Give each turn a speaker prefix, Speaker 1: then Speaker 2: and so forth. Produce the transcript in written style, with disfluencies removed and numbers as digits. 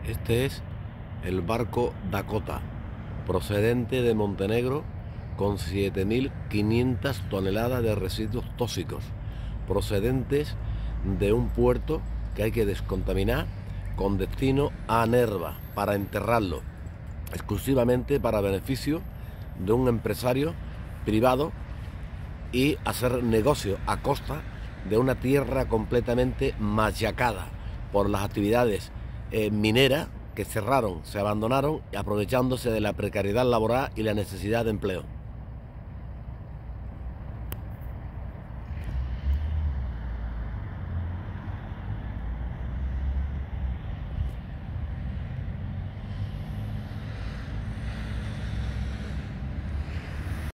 Speaker 1: Este es el barco Dakota, procedente de Montenegro, con 7.500 toneladas de residuos tóxicos, procedentes de un puerto que hay que descontaminar con destino a Nerva para enterrarlo, exclusivamente para beneficio de un empresario privado y hacer negocio a costa de una tierra completamente machacada por las actividades mineras que cerraron, se abandonaron, aprovechándose de la precariedad laboral y la necesidad de empleo.